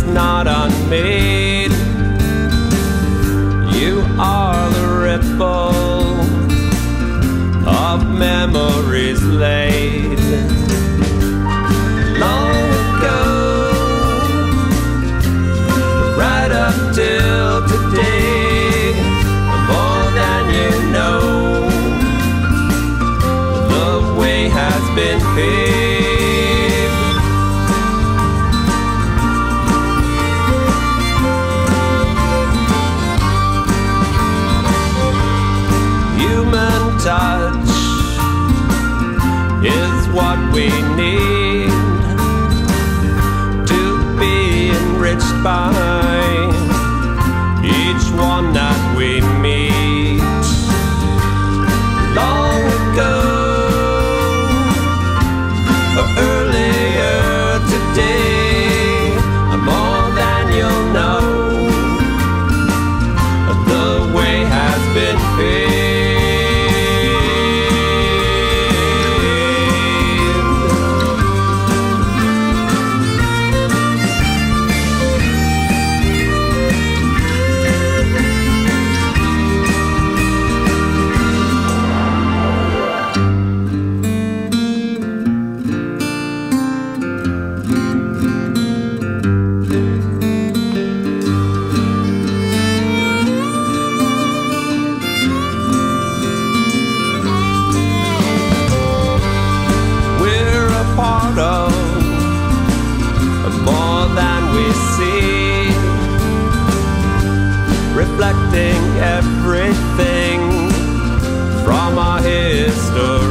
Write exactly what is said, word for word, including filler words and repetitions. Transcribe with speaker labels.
Speaker 1: not unmade. You are the ripple of memories laid long ago, right up till today. More than you know, the way has been paved. Human touch is what we need to be enriched by each one that we meet. Long ago or earlier today, more than you'll know, the way has been paved. Reflecting everything from our history.